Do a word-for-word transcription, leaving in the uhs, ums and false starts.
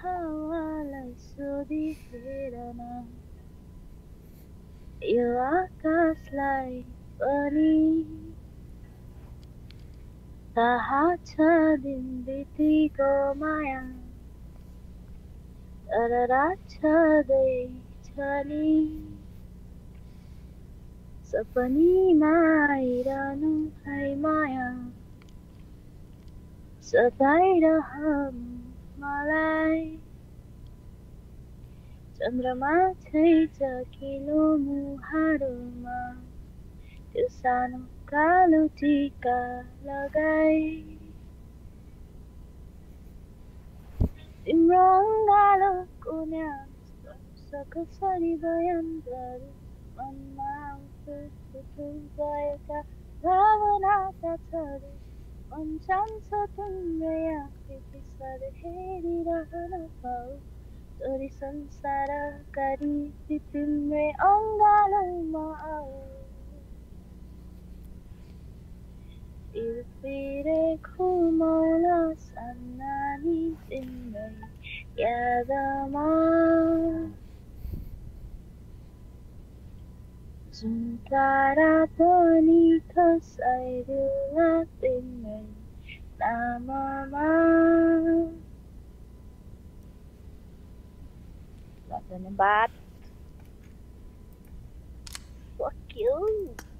हावालाई सोधिहेर न यो आकाशलाई पनि थाहा छ दिन बितेको माया तर रात छँदैछ नि सपनीमा आइरहनु है माया सताइरहनु मलाई चन्द्रमा छैछ किलो मुहारोमा त्यो सानो कालो टीका लगाई तिम्रो अङ्गालोको न्यास कसरी बयान गरौँ मनमा उठुल भएका भावनाका छरे मन चाहन्छ तिम्रै आँखी पिसार हेरिरहन पाऊ तोरी संसारकारी तिम्रै अङ्गालोमा आऊ तिरतिरे घुमाउन सन्नानी तिम्रै यादमा जुन तारा पनि खसाइदिउला तिम्रै नाममा धन्यवाद। Fuck you.